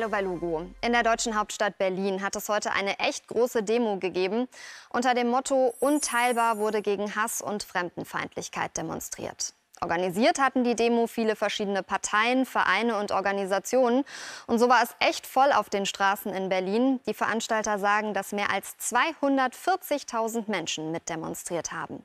Hallo bei Lugo. In der deutschen Hauptstadt Berlin hat es heute eine echt große Demo gegeben. Unter dem Motto Unteilbar wurde gegen Hass und Fremdenfeindlichkeit demonstriert. Organisiert hatten die Demo viele verschiedene Parteien, Vereine und Organisationen. Und so war es echt voll auf den Straßen in Berlin. Die Veranstalter sagen, dass mehr als 240.000 Menschen mitdemonstriert haben.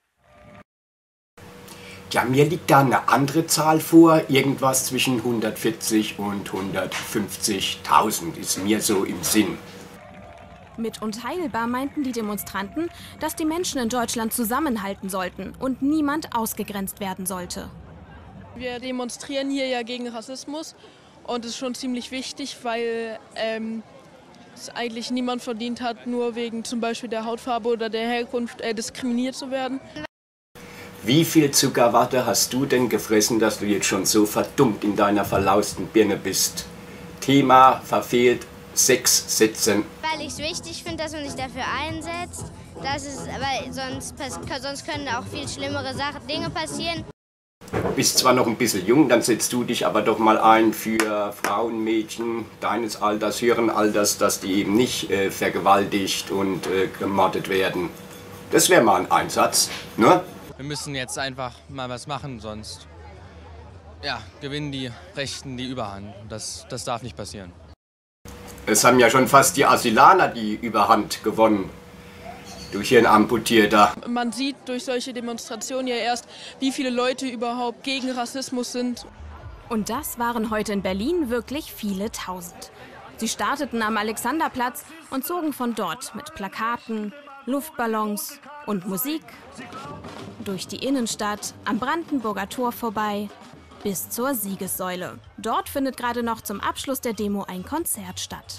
Ja, mir liegt da eine andere Zahl vor, irgendwas zwischen 140 und 150.000 ist mir so im Sinn. Mit unteilbar meinten die Demonstranten, dass die Menschen in Deutschland zusammenhalten sollten und niemand ausgegrenzt werden sollte. Wir demonstrieren hier ja gegen Rassismus und es ist schon ziemlich wichtig, weil es eigentlich niemand verdient hat, nur wegen zum Beispiel der Hautfarbe oder der Herkunft diskriminiert zu werden. Wie viel Zuckerwatte hast du denn gefressen, dass du jetzt schon so verdummt in deiner verlausten Birne bist? Thema verfehlt, 6 Sätze. Weil ich es wichtig finde, dass man sich dafür einsetzt, weil sonst können auch viel schlimmere Dinge passieren. Du bist zwar noch ein bisschen jung, dann setzt du dich aber doch mal ein für Frauen, Mädchen deines Alters, höheren Alters, dass die eben nicht vergewaltigt und gemordet werden. Das wäre mal ein Einsatz, ne? Wir müssen jetzt einfach mal was machen, sonst gewinnen die Rechten die Überhand. Das darf nicht passieren. Es haben ja schon fast die Asylaner die Überhand gewonnen. Durch ihren Amputierter. Man sieht durch solche Demonstrationen ja erst, wie viele Leute überhaupt gegen Rassismus sind. Und das waren heute in Berlin wirklich viele Tausend. Sie starteten am Alexanderplatz und zogen von dort mit Plakaten, Luftballons und Musik durch die Innenstadt, am Brandenburger Tor vorbei, bis zur Siegessäule. Dort findet gerade noch zum Abschluss der Demo ein Konzert statt.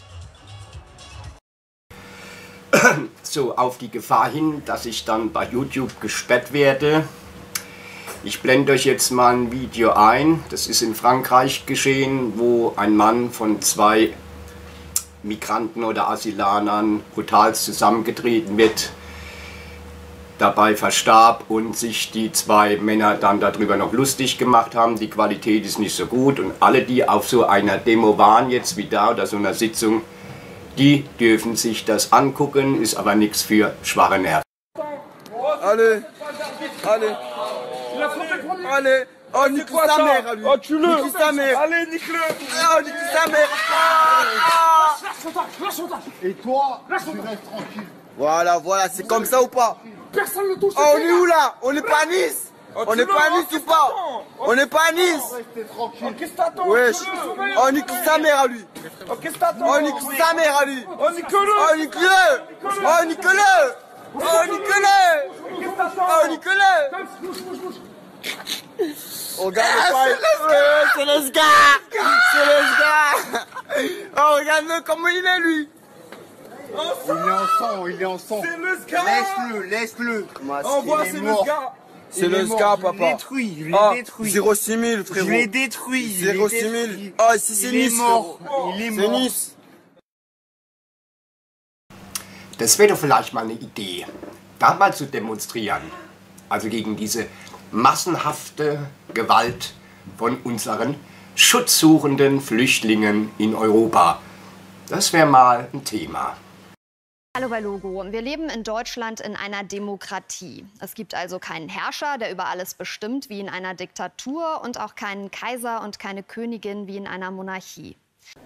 So, auf die Gefahr hin, dass ich dann bei YouTube gesperrt werde. Ich blende euch jetzt mal ein Video ein. Das ist in Frankreich geschehen, wo ein Mann von 2 Migranten oder Asylanern brutal zusammengetreten wird, dabei verstarb und sich die 2 Männer dann darüber noch lustig gemacht haben. Die Qualität ist nicht so gut und alle, die auf so einer Demo waren, jetzt wie da oder so einer Sitzung, die dürfen sich das angucken, ist aber nichts für schwache Nerven. Allez, allez, allez, oh nique sa mère à lui, oh tu le, nique sa mère, allez nique-le, oh nique sa mère, et toi, tu restes tranquille. Voilà, c'est comme ça ou pas? Personne ne touche. Oh on est où là? On n'est pas à Nice? On n'est pas à Nice ou pas? On n'est pas à Nice? Restez tranquille. Qu'est-ce que t'attends? Wesh, oh nique sa mère à lui. Qu'est-ce que t'attends? Oh nique sa mère à lui. Oh nique-le. Oh nique-le. Oh nique-le. Oh nique-le. Oh nique-le. Oh regarde c'est le gars. C'est le gars. Oh regarde-le comment il est lui. Il est en sang. C'est le SCA. Laisse-le. Envoie, c'est le SCA. C'est le SCA, papa. Je l'ai détruit, je l'ai détruit. 06 000, frérot. Je l'ai détruit. 06 000. Ah, ici c'est Nice. Il est mort. C'est Nice. Das wäre doch vielleicht mal eine Idee, da mal zu demonstrieren. Also gegen diese massenhafte Gewalt von unseren schutzsuchenden Flüchtlingen in Europa. Das wäre mal ein Thema. Hallo bei Lugo. Wir leben in Deutschland in einer Demokratie. Es gibt also keinen Herrscher, der über alles bestimmt, wie in einer Diktatur, und auch keinen Kaiser und keine Königin wie in einer Monarchie.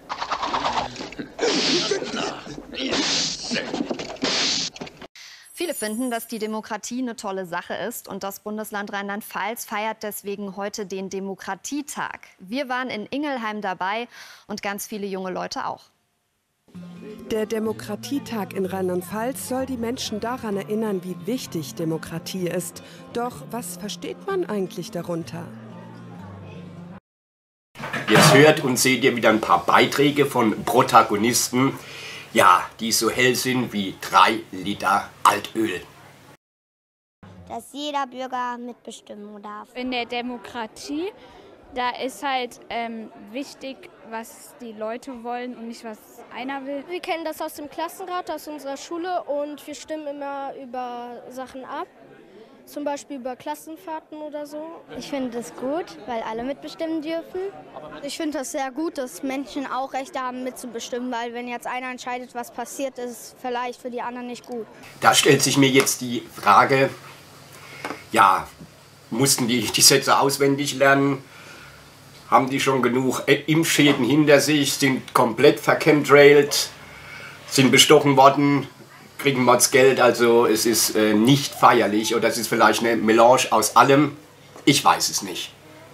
Viele finden, dass die Demokratie eine tolle Sache ist, und das Bundesland Rheinland-Pfalz feiert deswegen heute den Demokratietag. Wir waren in Ingelheim dabei und ganz viele junge Leute auch. Der Demokratietag in Rheinland-Pfalz soll die Menschen daran erinnern, wie wichtig Demokratie ist. Doch was versteht man eigentlich darunter? Jetzt hört und seht ihr wieder ein paar Beiträge von Protagonisten, ja, die so hell sind wie 3 Liter Altöl. Dass jeder Bürger mitbestimmen darf. In der Demokratie, da ist halt wichtig, was die Leute wollen und nicht, was einer will. Wir kennen das aus dem Klassenrat, aus unserer Schule, und wir stimmen immer über Sachen ab. zum Beispiel über Klassenfahrten oder so. Ich finde das gut, weil alle mitbestimmen dürfen. Ich finde das sehr gut, dass Menschen auch Rechte haben mitzubestimmen, weil wenn jetzt einer entscheidet, was passiert, ist es vielleicht für die anderen nicht gut. Da stellt sich mir jetzt die Frage, ja, mussten die Sätze auswendig lernen? Haben die schon genug Impfschäden hinter sich, sind komplett verchemtrailt, sind bestochen worden, kriegen Mordsgeld, also es ist nicht feierlich oder es ist vielleicht eine Melange aus allem, ich weiß es nicht.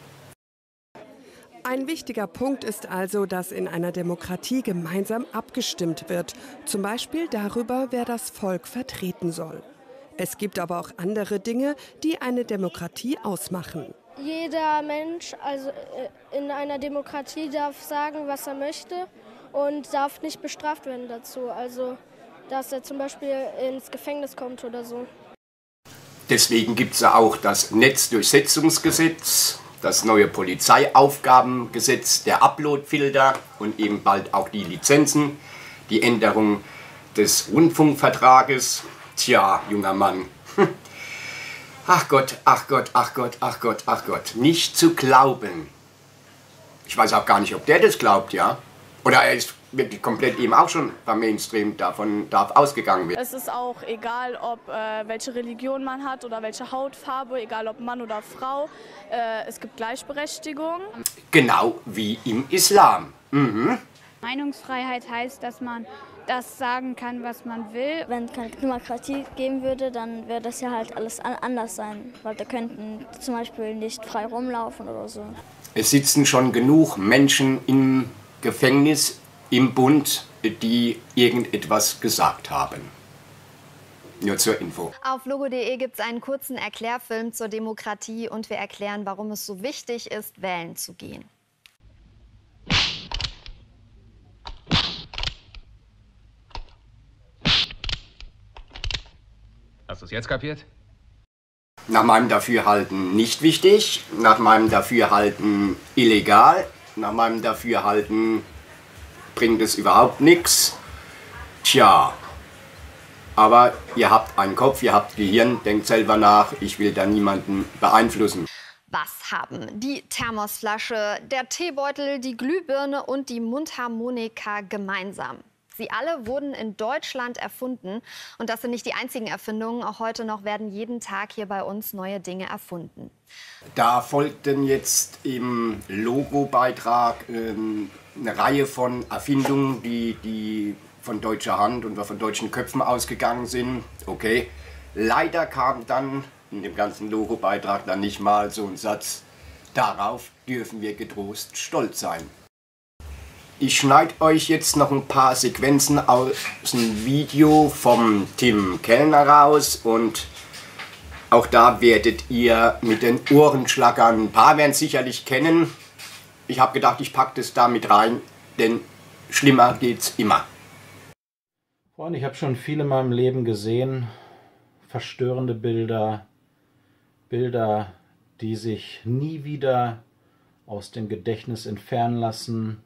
Ein wichtiger Punkt ist also, dass in einer Demokratie gemeinsam abgestimmt wird, zum Beispiel darüber, wer das Volk vertreten soll. Es gibt aber auch andere Dinge, die eine Demokratie ausmachen. Jeder Mensch also in einer Demokratie darf sagen, was er möchte und darf nicht bestraft werden dazu. Also, dass er zum Beispiel ins Gefängnis kommt oder so. Deswegen gibt es ja auch das Netzdurchsetzungsgesetz, das neue Polizeiaufgabengesetz, der Uploadfilter und eben bald auch die Lizenzen, die Änderung des Rundfunkvertrages. Tja, junger Mann. Ach Gott, ach Gott, ach Gott, ach Gott, ach Gott. Nicht zu glauben. Ich weiß auch gar nicht, ob der das glaubt, ja? Oder er ist wirklich komplett eben auch schon beim Mainstream, davon darf ausgegangen werden. Es ist auch egal, ob welche Religion man hat oder welche Hautfarbe, egal ob Mann oder Frau. Es gibt Gleichberechtigung. Genau wie im Islam. Mhm. Meinungsfreiheit heißt, dass man das sagen kann, was man will. Wenn es keine Demokratie geben würde, dann würde das ja halt alles anders sein. Weil da könnten zum Beispiel nicht frei rumlaufen oder so. Es sitzen schon genug Menschen im Gefängnis, im Bund, die irgendetwas gesagt haben. Nur zur Info. Auf logo.de gibt es einen kurzen Erklärfilm zur Demokratie und wir erklären, warum es so wichtig ist, wählen zu gehen. Hast du es jetzt kapiert? Nach meinem Dafürhalten nicht wichtig, nach meinem Dafürhalten illegal, nach meinem Dafürhalten bringt es überhaupt nichts. Tja, aber ihr habt einen Kopf, ihr habt Gehirn, denkt selber nach, ich will da niemanden beeinflussen. Was haben die Thermosflasche, der Teebeutel, die Glühbirne und die Mundharmonika gemeinsam? Sie alle wurden in Deutschland erfunden. Und das sind nicht die einzigen Erfindungen. Auch heute noch werden jeden Tag hier bei uns neue Dinge erfunden. Da folgten jetzt im Logobeitrag eine Reihe von Erfindungen, die von deutscher Hand und von deutschen Köpfen ausgegangen sind. Okay, leider kam dann in dem ganzen Logobeitrag dann nicht mal so ein Satz, darauf dürfen wir getrost stolz sein. Ich schneide euch jetzt noch ein paar Sequenzen aus dem Video vom Tim Kellner raus und auch da werdet ihr mit den Ohren schlackern. Ein paar werden es sicherlich kennen. Ich habe gedacht, ich packe das da mit rein, denn schlimmer geht's immer. Freunde, ich habe schon viel in meinem Leben gesehen. Verstörende Bilder. Bilder, die sich nie wieder aus dem Gedächtnis entfernen lassen.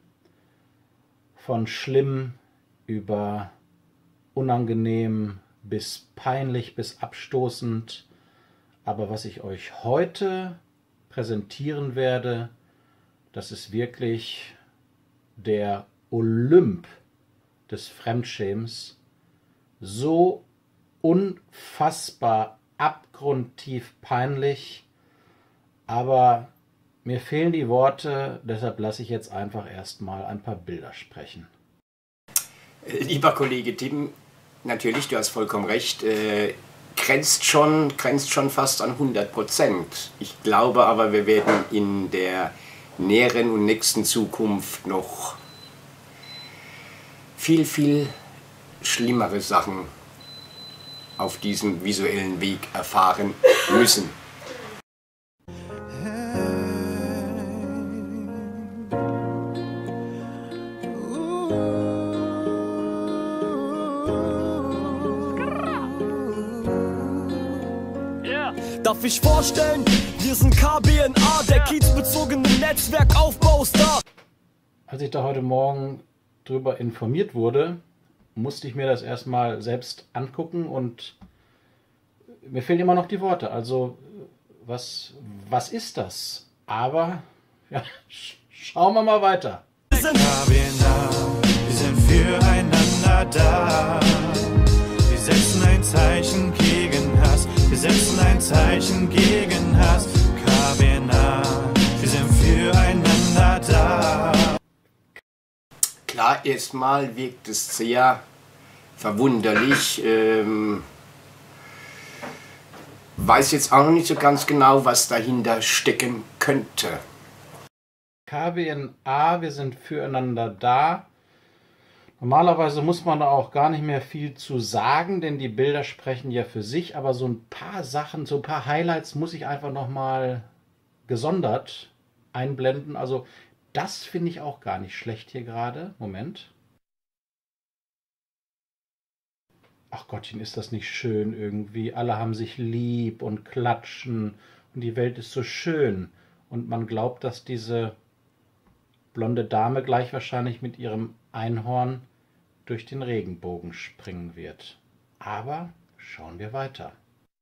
Von schlimm über unangenehm bis peinlich bis abstoßend. Aber was ich euch heute präsentieren werde, das ist wirklich der Olymp des Fremdschämens. So unfassbar abgrundtief peinlich, aber mir fehlen die Worte, deshalb lasse ich jetzt einfach erstmal ein paar Bilder sprechen. Lieber Kollege Tim, natürlich, du hast vollkommen recht, grenzt schon fast an 100%. Ich glaube aber, wir werden in der näheren und nächsten Zukunft noch viel, viel schlimmere Sachen auf diesem visuellen Weg erfahren müssen. Darf ich vorstellen, wir sind KBNA, der kiezbezogene Netzwerkaufbaustar. Als ich da heute Morgen drüber informiert wurde, musste ich mir das erstmal selbst angucken und mir fehlen immer noch die Worte. Also, was ist das? Aber, ja, schauen wir mal weiter. Wir sind füreinander da. Wir setzen ein Zeichen gegen Hass. Wir setzen ein Zeichen gegen Hass. KBNA, wir sind füreinander da. Klar, erstmal wirkt es sehr verwunderlich. Weiß jetzt auch noch nicht so ganz genau, was dahinter stecken könnte. KBNA, wir sind füreinander da. Normalerweise muss man da auch gar nicht mehr viel zu sagen, denn die Bilder sprechen ja für sich, aber so ein paar Sachen, so ein paar Highlights muss ich einfach nochmal gesondert einblenden. Also das finde ich auch gar nicht schlecht hier gerade. Moment. Ach Gottchen, ist das nicht schön irgendwie. Alle haben sich lieb und klatschen und die Welt ist so schön. Und man glaubt, dass diese blonde Dame gleich wahrscheinlich mit ihrem Einhorn durch den Regenbogen springen wird. Aber schauen wir weiter.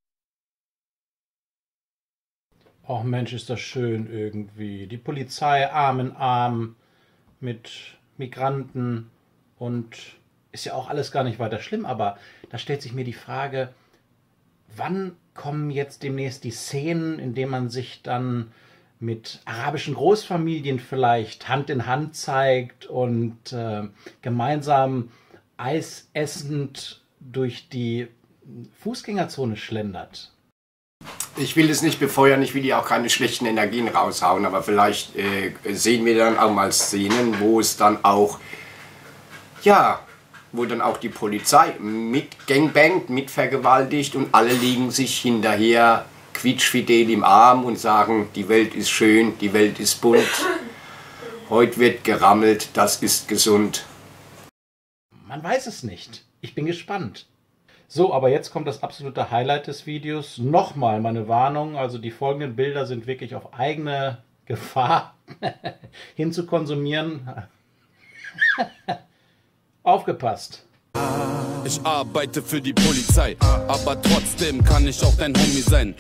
Ach Mensch, ist das schön irgendwie. Die Polizei Arm in Arm mit Migranten und ist ja auch alles gar nicht weiter schlimm, aber da stellt sich mir die Frage, wann kommen jetzt demnächst die Szenen, in denen man sich dann mit arabischen Großfamilien vielleicht Hand in Hand zeigt und gemeinsam Eis essend durch die Fußgängerzone schlendert. Ich will es nicht befeuern, ich will ja auch keine schlechten Energien raushauen, aber vielleicht sehen wir dann auch mal Szenen, wo es dann auch, ja, wo dann auch die Polizei mit Gangbangt, mit vergewaltigt und alle liegen sich hinterher quietschfidel im Arm und sagen, die Welt ist schön, die Welt ist bunt, heute wird gerammelt, das ist gesund. Man weiß es nicht. Ich bin gespannt. So, aber jetzt kommt das absolute Highlight des Videos. Nochmal meine Warnung, also die folgenden Bilder sind wirklich auf eigene Gefahr hinzukonsumieren. Aufgepasst. Ich arbeite für die Polizei, aber trotzdem kann ich auch dein Homie sein.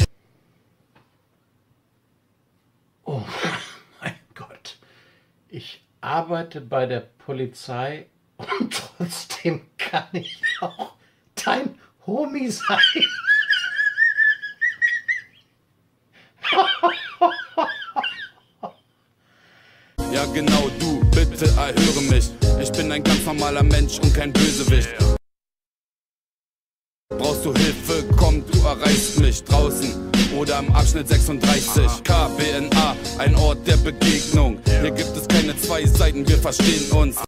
Oh mein Gott. Ich arbeite bei der Polizei und trotzdem kann ich auch dein Homie sein. Ja genau, du, bitte erhöre mich. Ich bin ein ganz normaler Mensch und kein Bösewicht. Brauchst du Hilfe, komm, du erreichst mich draußen oder am Abschnitt 36. KBNA, ein Ort der Begegnung. Hier gibt es keine zwei Seiten, wir verstehen uns.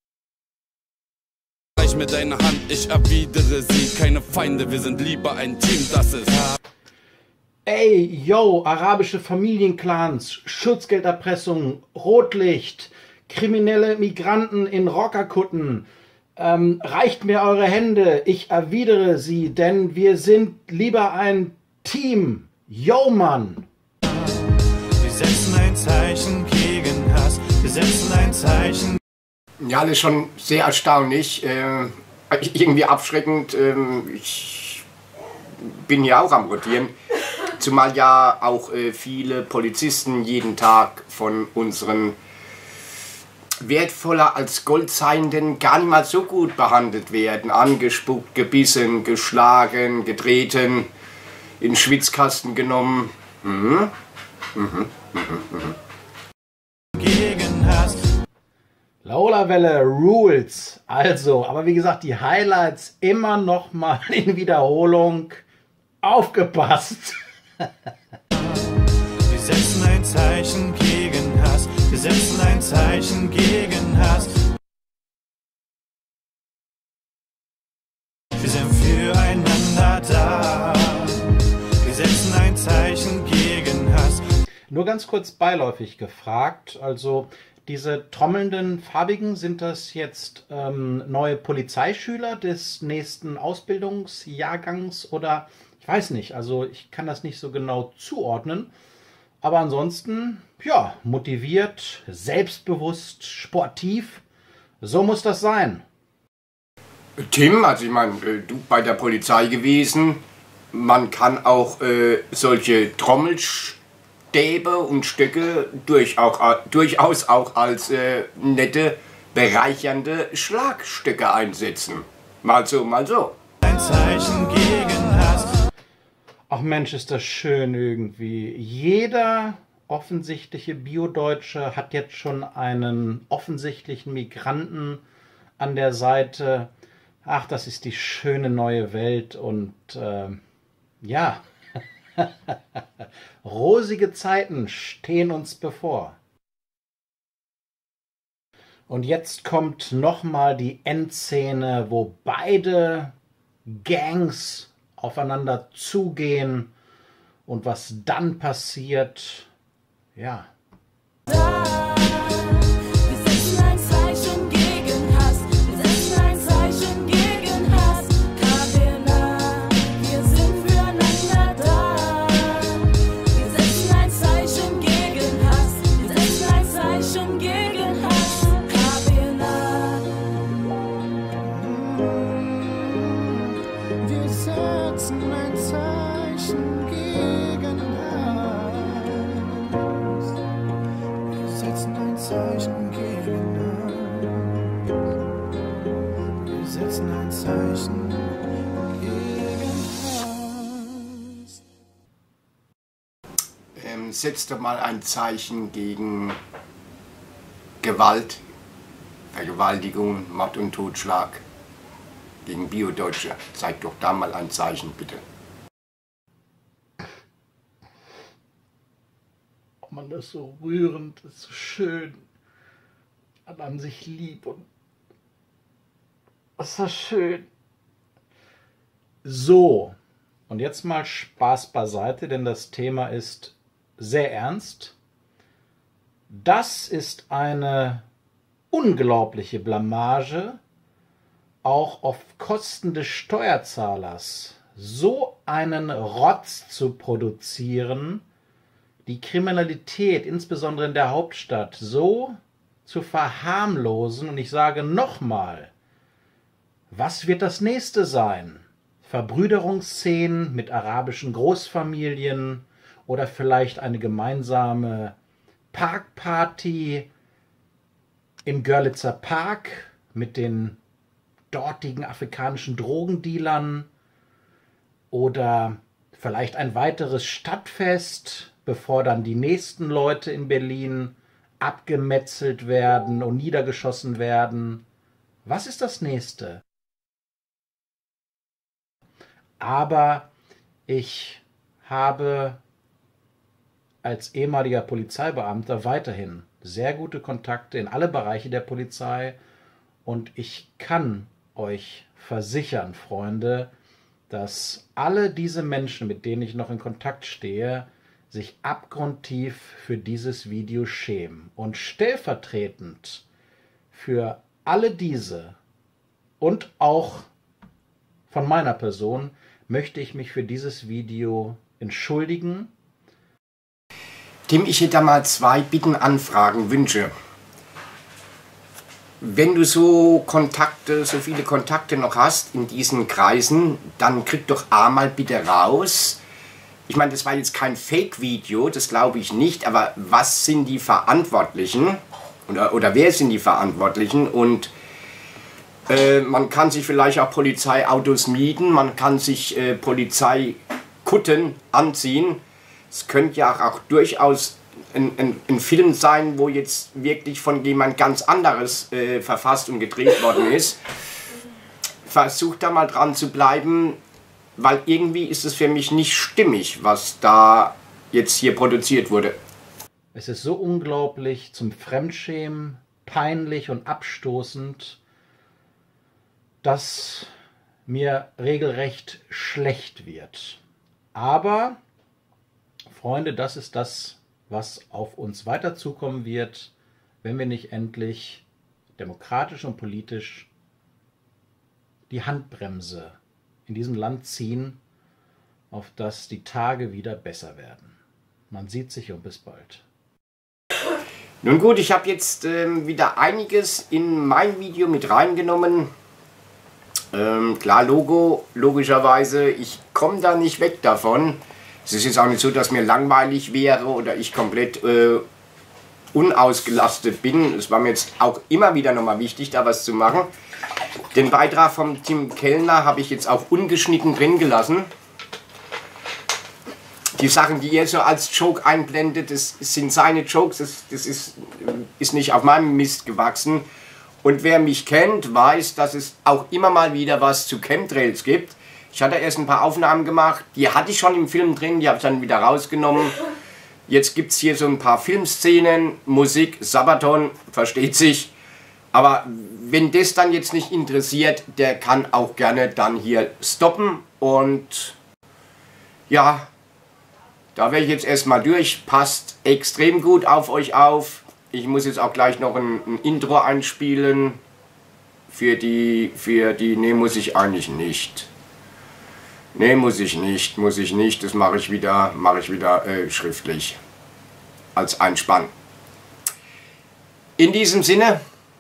Reich mir deine Hand, ich erwidere sie. Keine Feinde, wir sind lieber ein Team, das ist. Ey, yo, arabische Familienclans, Schutzgelderpressung, Rotlicht, kriminelle Migranten in Rockerkutten. Reicht mir eure Hände, ich erwidere sie, denn wir sind lieber ein Team. Yo, Mann! Wir setzen ein Zeichen gegen Hass, wir setzen ein Zeichen. Ja, das ist schon sehr erstaunlich, irgendwie abschreckend. Ich bin ja auch am Rotieren. Zumal ja auch viele Polizisten jeden Tag von unseren wertvoller als Gold seienden gar nicht mal so gut behandelt werden. Angespuckt, gebissen, geschlagen, getreten, in den Schwitzkasten genommen. Gegen Hass. Laola-Welle Rules. Also, aber wie gesagt, die Highlights immer noch mal in Wiederholung. Aufgepasst! Wir setzen ein Zeichen gegen Hass. Wir setzen ein Zeichen gegen Hass. Wir sind füreinander da. Wir setzen ein Zeichen gegen Hass. Nur ganz kurz beiläufig gefragt, also diese trommelnden Farbigen, sind das jetzt neue Polizeischüler des nächsten Ausbildungsjahrgangs oder ich weiß nicht, also ich kann das nicht so genau zuordnen, aber ansonsten, ja, motiviert, selbstbewusst, sportiv, so muss das sein. Tim, also ich meine, du bei der Polizei gewesen, man kann auch solche Trommelstäbe und Stöcke durchaus auch als nette, bereichernde Schlagstöcke einsetzen. Mal so, mal so. Ein Zeichen gegen Hass. Ach Mensch, ist das schön irgendwie. Jeder offensichtliche Bio-Deutsche hat jetzt schon einen offensichtlichen Migranten an der Seite. Ach, das ist die schöne neue Welt und ja, rosige Zeiten stehen uns bevor. Und jetzt kommt nochmal die Endszene, wo beide Gangs aufeinander zugehen und was dann passiert, ja. Setzt doch mal ein Zeichen gegen Gewalt, Vergewaltigung, Mord und Totschlag, gegen Bio-Deutsche. Zeigt doch da mal ein Zeichen, bitte. Oh man, das ist so rührend, das ist so schön, hat an sich lieb und das ist so schön. So, und jetzt mal Spaß beiseite, denn das Thema ist sehr ernst. Das ist eine unglaubliche Blamage, auch auf Kosten des Steuerzahlers so einen Rotz zu produzieren, die Kriminalität, insbesondere in der Hauptstadt, so zu verharmlosen. Und ich sage nochmal, was wird das nächste sein? Verbrüderungsszenen mit arabischen Großfamilien, oder vielleicht eine gemeinsame Parkparty im Görlitzer Park mit den dortigen afrikanischen Drogendealern oder vielleicht ein weiteres Stadtfest, bevor dann die nächsten Leute in Berlin abgemetzelt werden und niedergeschossen werden. Was ist das nächste? Aber ich habe als ehemaliger Polizeibeamter weiterhin sehr gute Kontakte in alle Bereiche der Polizei und ich kann euch versichern, Freunde, dass alle diese Menschen, mit denen ich noch in Kontakt stehe, sich abgrundtief für dieses Video schämen. Und stellvertretend für alle diese und auch von meiner Person möchte ich mich für dieses Video entschuldigen. Tim, ich hätte da mal 2 Bitten, Anfragen, Wünsche. Wenn du so viele Kontakte noch hast in diesen Kreisen, dann krieg doch mal bitte raus. Ich meine, das war jetzt kein Fake-Video, das glaube ich nicht, aber was sind die Verantwortlichen? Oder wer sind die Verantwortlichen? Und man kann sich vielleicht auch Polizeiautos mieten, man kann sich Polizeikutten anziehen. Es könnte ja auch durchaus ein Film sein, wo jetzt wirklich von jemand ganz anderes verfasst und gedreht worden ist. Versucht da mal dran zu bleiben, weil irgendwie ist es für mich nicht stimmig, was da jetzt hier produziert wurde. Es ist so unglaublich zum Fremdschämen, peinlich und abstoßend, dass mir regelrecht schlecht wird. Aber Freunde, das ist das, was auf uns weiter zukommen wird, wenn wir nicht endlich demokratisch und politisch die Handbremse in diesem Land ziehen, auf dass die Tage wieder besser werden. Man sieht sich und bis bald. Nun gut, ich habe jetzt wieder einiges in mein Video mit reingenommen. Klar, Logo, logischerweise. Ich komme da nicht weg davon. Es ist jetzt auch nicht so, dass mir langweilig wäre oder ich komplett unausgelastet bin. Es war mir jetzt auch immer wieder nochmal wichtig, da was zu machen. Den Beitrag von Tim Kellner habe ich jetzt auch ungeschnitten drin gelassen. Die Sachen, die er so als Joke einblendet, das sind seine Jokes, das ist nicht auf meinem Mist gewachsen. Und wer mich kennt, weiß, dass es auch immer mal wieder was zu Chemtrails gibt. Ich hatte erst ein paar Aufnahmen gemacht, die hatte ich schon im Film drin, die habe ich dann wieder rausgenommen. Jetzt gibt es hier so ein paar Filmszenen, Musik, Sabaton, versteht sich. Aber wenn das dann jetzt nicht interessiert, der kann auch gerne dann hier stoppen. Und ja, da wäre ich jetzt erstmal durch. Passt extrem gut auf euch auf. Ich muss jetzt auch gleich noch ein Intro einspielen. Nee, muss ich eigentlich nicht. Nee, muss ich nicht. Das mache ich wieder schriftlich. Als Einspann. In diesem Sinne,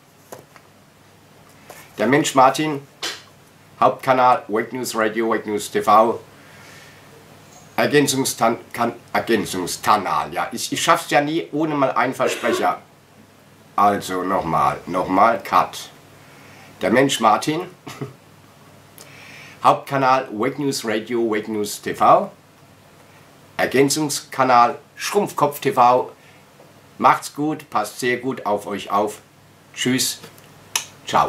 der Mensch Martin, Hauptkanal, Wake News Radio, Wake News TV, Ergänzungskanal, ja. Ich schaff's ja nie ohne mal einen Versprecher. Also nochmal, Cut. Der Mensch Martin, Hauptkanal Wake News Radio, Wake News TV, Ergänzungskanal Schrumpfkopf TV. Macht's gut, passt sehr gut auf euch auf. Tschüss, ciao.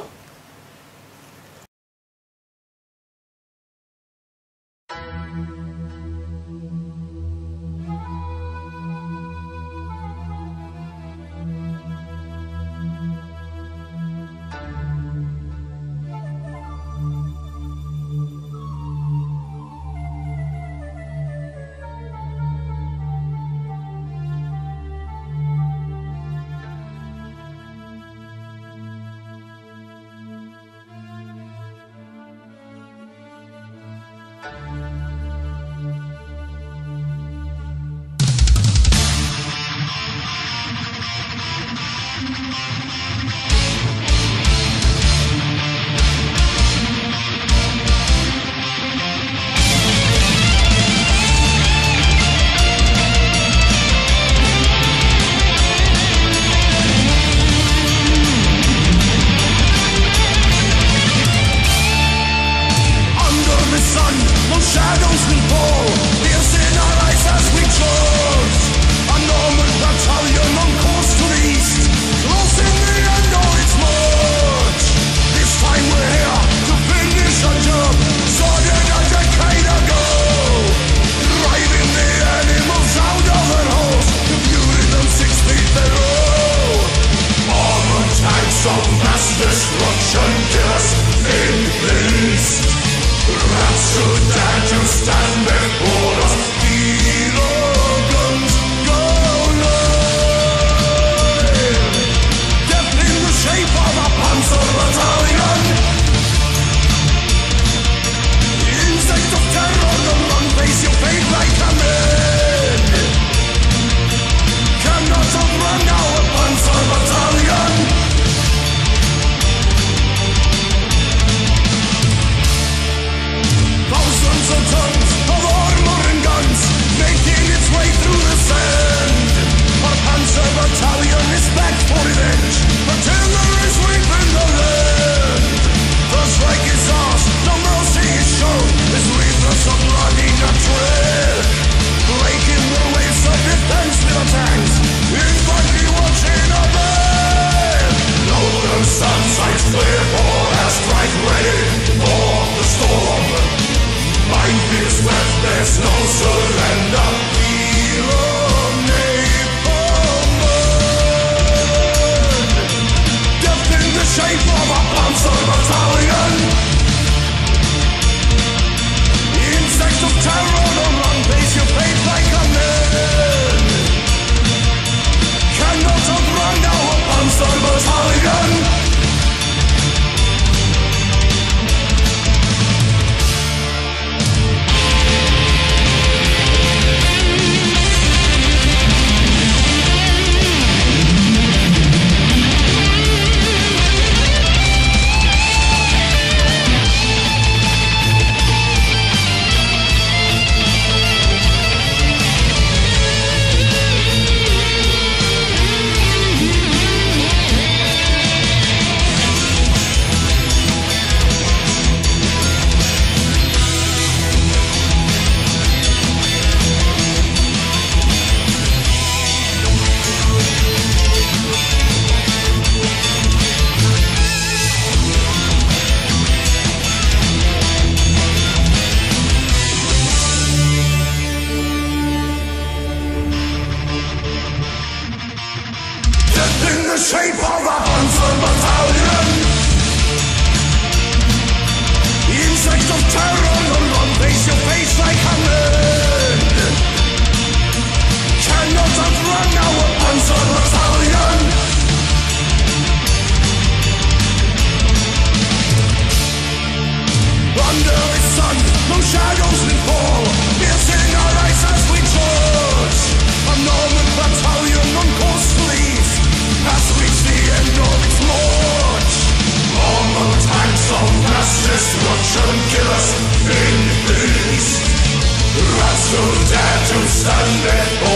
Destruction, just in the least. That's so that you stand before in peace. Russell dare to stand it.